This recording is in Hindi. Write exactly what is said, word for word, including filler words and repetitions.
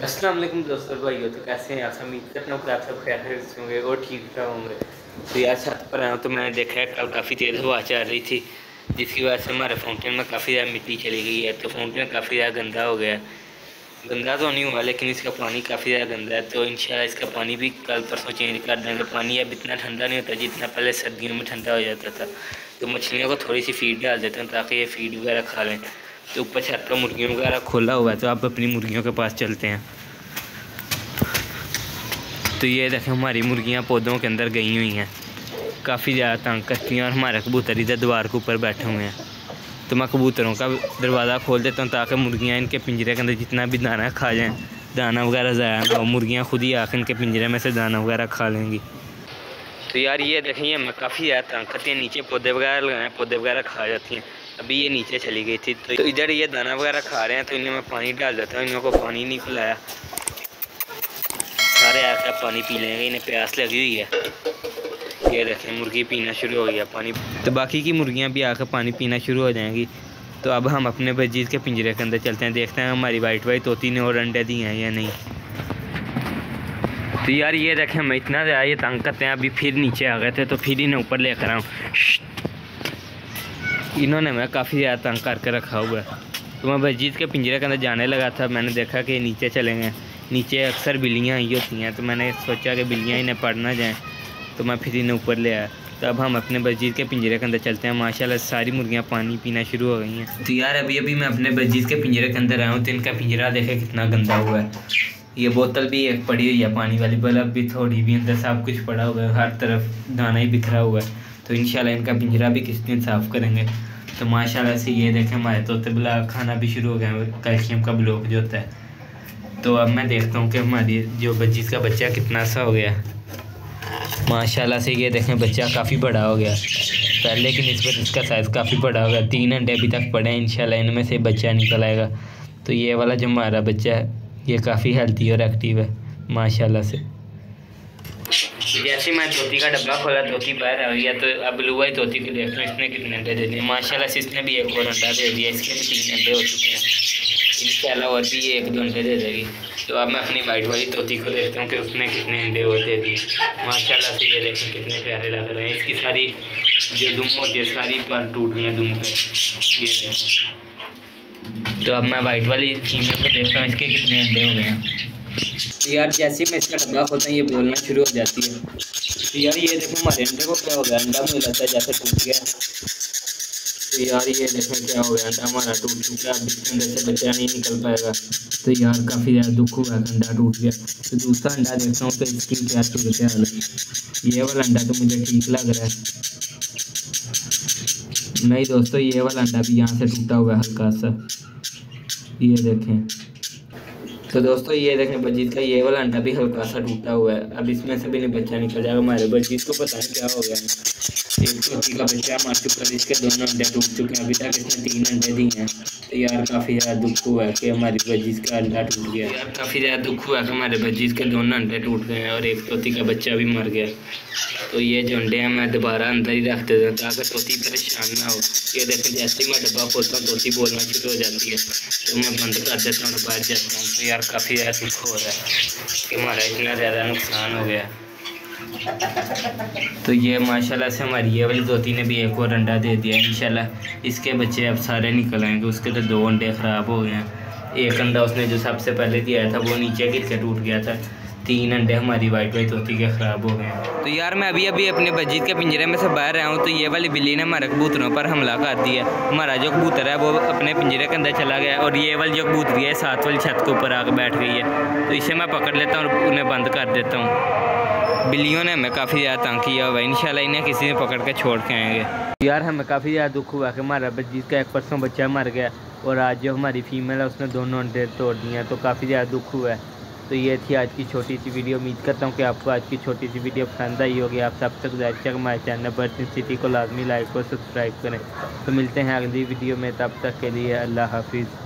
अस्सलाम वालेकुम दोस्तों भाइयों, तो कैसे हैं आप? उम्मीद करता हूँ कि आप सब खैरियत से होंगे और ठीक ठाक होंगे। तो यार छत पर आया तो मैंने देखा है कल काफ़ी तेज़ हवा चल रही थी, जिसकी वजह से हमारे फाउंटेन में काफ़ी ज़्यादा मिट्टी चली गई है। तो फाउंटेन काफ़ी ज़्यादा गंदा हो गया। गंदा तो नहीं हुआ लेकिन इसका पानी काफ़ी ज़्यादा गंदा है। तो इंशाल्लाह इसका पानी भी कल परसों चेंज कर देंगे। पानी अब इतना ठंडा नहीं होता जितना पहले सर्दियों में ठंडा हो जाता था। तो मछलियों को थोड़ी सी फीड डाल देते हैं ताकि ये फीड वगैरह खा लें। तो ऊपर छत पर मुर्गियों वगैरह खोला हुआ है, तो आप अपनी मुर्गियों के पास चलते हैं। तो ये देखें हमारी मुर्गियां पौधों के अंदर गई हुई हैं, काफ़ी ज़्यादा तंग करती हैं। और हमारे कबूतर इधर दीवार के ऊपर बैठे हुए हैं। तो मैं कबूतरों का दरवाज़ा खोल देता हूँ ताकि मुर्गियाँ इनके पिंजरे के अंदर जितना भी दाना खा जाएँ, दाना वगैरह ज़ाया ना हो। मुर्गियाँ खुद ही आकर इनके पिंजरे में से दाना वगैरह खा लेंगी। तो यार ये देखें ये मैं काफ़ी ज़्यादा तंग करती हैं। नीचे पौधे वगैरह लगाए, पौधे वगैरह खा जाती हैं। अभी ये नीचे चली गई थी, तो इधर ये दाना वगैरह खा रहे हैं। तो इन्हें मैं पानी डाल देता हूँ। इनको पानी नहीं पिलाया, सारे आकर पानी पी लेंगे, इन्हें प्यास लगी हुई है। ये देखें मुर्गी पीना शुरू हो गया पानी। तो बाकी की मुर्गियां भी आकर पानी पीना शुरू हो जाएंगी। तो अब हम अपने बजीज के पिंजरे के अंदर चलते हैं, देखते हैं हमारी वाइट वाइट तोती ने और अंडे दिए हैं या नहीं। तो यार ये देखें हम इतना ज़्यादा ये तंग करते हैं, अभी फिर नीचे आ गए थे तो फिर इन्हें ऊपर लेकर आऊँ। इन्होंने मैं काफ़ी ज़्यादा तंग करके रखा हुआ है। तो मैं बजीज के पिंजरे के अंदर जाने लगा था, मैंने देखा कि नीचे चले गए। नीचे अक्सर बिल्लियाँ आई होती हैं, तो मैंने सोचा कि बिल्लियाँ इन्हें पड़ ना जाएँ, तो मैं फिर इन्हें ऊपर ले आया। तो अब हम अपने बजीज के पिंजरे के अंदर चलते हैं। माशाल्लाह सारी मुर्गियाँ पानी पीना शुरू हो गई हैं। तो यार अभी अभी मैं अपने बजीज के पिंजरे के अंदर आया हूँ, तो इनका पिंजरा देखे कितना गंदा हुआ है। ये बोतल भी एक पड़ी हुई है पानी वाली, बल्ब भी थोड़ी भी, अंदर सब कुछ पड़ा हुआ है, हर तरफ दाना ही बिखरा हुआ है। तो इंशाल्लाह इनका पिंजरा भी किस दिन साफ़ करेंगे। तो माशाल्लाह से ये देखें हमारे तोते बिला खाना भी शुरू हो गया, कैल्शियम का ब्लॉक जो होता है। तो अब मैं देखता हूँ कि हमारी जो बजीज का बच्चा कितना सा हो गया। माशाल्लाह से ये देखें बच्चा काफ़ी बड़ा हो गया, पहले की निस्बत इसका साइज़ काफ़ी बड़ा हो गया। तीन अंडे अभी तक पड़े हैं, इंशाल्लाह इनमें से बच्चा निकल आएगा। तो ये वाला जो हमारा बच्चा है ये काफ़ी हेल्थी और एक्टिव है माशाल्लाह से। जैसे मैं तोती का डब्बा खोला, तोती बाहर आ गया। तो अब लुआ तोती को देख लो इसने कितने अंडे दे दिए। माशाल्लाह से इसने भी एक और अंडा दे दिया, इसके भी तीन अंडे हो चुके हैं। इंशाल्लाह और भी ये एक दो अंडे दे देगी। तो अब मैं अपनी वाइट वाली तोती को देखता हूँ कि उसने कितने अंडे और दे दिए। माशाल्लाह से ये देखें कितने प्यारे लग रहे हैं। इसकी सारी जो दुम होती है सारी पर टूट गई है दुम पे। ये तो अब मैं वाइट वाली फीमेल को देखता हूँ इसके कितने अंडे हो गए हैं। तो यार जैसे ही मैं इसका डब्बा खोलता हूँ ये बोलना शुरू हो जाती है। तो यार ये देखो हमारे अंडे को क्या हो गया, अंडा मुझे लगता है जैसे टूट गया। तो यार ये देखें क्या हो गया, अंडा हमारा टूट चुका है। अब इसके अंदर से बच्चा नहीं निकल पाएगा। तो यार काफ़ी ज़्यादा दुख हुआ, अंडा टूट गया। तो दूसरा अंडा देखता हूँ तो इसकी क्या सूरत हाल है। ये वाला अंडा तो मुझे ठीक लग रहा है। नहीं दोस्तों, ये वाला अंडा भी यहाँ से टूटा हुआ है हल्का सा, ये देखें। तो दोस्तों ये देखें बजीज का ये वाला अंडा भी हल्का सा टूटा हुआ है। अब इसमें से भी नहीं बच्चा निकल जाएगा। हमारे बजीज को पता नहीं क्या हो गया है। एक तोती का बच्चा मार चुका है, इसके दोनों अंडे टूट चुके हैं। अभी तक इसने तीन अंडे दिए हैं। तो यार काफ़ी ज़्यादा दुख हुआ है कि हमारी बजीज का अंडा टूट गया। यार काफ़ी ज़्यादा दुख हुआ कि हमारे बजीज के दोनों अंडे टूट गए हैं और एक तोती का बच्चा भी मर गया। तो ये जो अंडे हैं मैं दोबारा अंदर ही रख देता हूँ ताकि तोती परेशान ना हो। ये देखें जैसे ही मैं डब्बा खोलता हूँ तोती बोलना शुरू हो जाती है, तो मैं बंद कर देता हूँ और बाहर जाता हूँ। तो यार काफ़ी ज़्यादा दुख हो रहा है कि हमारा इतना ज़्यादा नुकसान हो गया। तो ये माशाल्लाह से हमारी ये वाली तोती ने भी एक और अंडा दे दिया। इंशाल्लाह इसके बच्चे अब सारे निकल आएंगे। उसके तो दो अंडे ख़राब हो गए हैं। एक अंडा उसने जो सबसे पहले दिया था वो नीचे गिर के टूट गया था। तीन अंडे हमारी वाइट वाइट तोती के ख़राब हो गए हैं। तो यार मैं अभी अभी अपने बजीज के पिंजरे में से बाहर आया हूँ, तो ये वाली बिल्ली ने हमारे कबूतरों पर हमला कर दिया। हमारा जो कबूतर है वो अपने पिंजरे के अंदर चला गया और ये वाली जो कबूतरी है साथ वाली छत के ऊपर आकर बैठ गई है। तो इसे मैं पकड़ लेता हूँ और उन्हें बंद कर देता हूँ। बिल्लियों ने हमें काफ़ी ज़्यादा तंग किया हुआ है, इंशाल्लाह इन्हें किसी ने पकड़ के छोड़ के आएंगे। यार हमें काफ़ी ज़्यादा दुख हुआ कि हमारा बजीज का एक परसों बच्चा मर गया और आज जो हमारी फीमेल है उसने दोनों अंडे तोड़ दिए हैं। तो काफ़ी ज़्यादा दुख हुआ है। तो ये थी आज की छोटी सी वीडियो। उम्मीद करता हूँ कि आपको आज की छोटी सी वीडियो पसंद आई होगी। आप सब तक जाकर हमारे चैनल बर्ड सिटी को लाजमी लाइक और सब्सक्राइब करें। तो मिलते हैं अगली वीडियो में, तब तक के लिए अल्लाह हाफिज़।